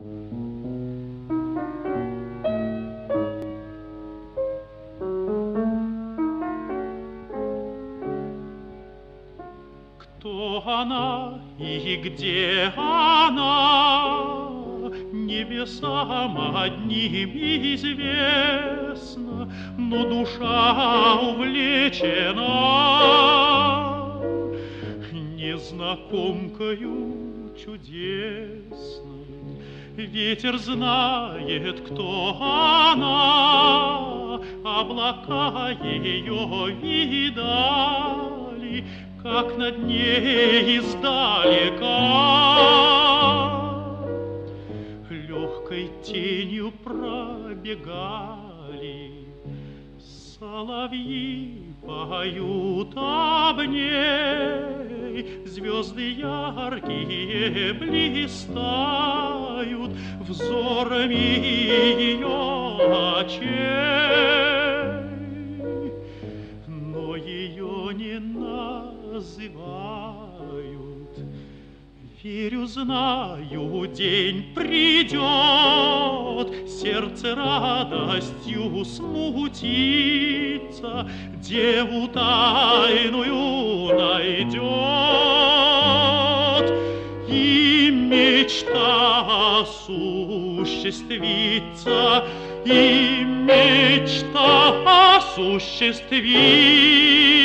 Кто она и где она, небесам одним известно, но душа увлечена незнакомкою чудесной. Ветер знает, кто она, облака ее видали, как над ней издалека легкой тенью пробегали. Соловьи поют об ней, звезды яркие блистают взорами ее очей, но ее не называют. Верю, знаю, день придет, сердце радостью смутится, деву тайную найдет, и мечта осуществится, и мечта осуществится.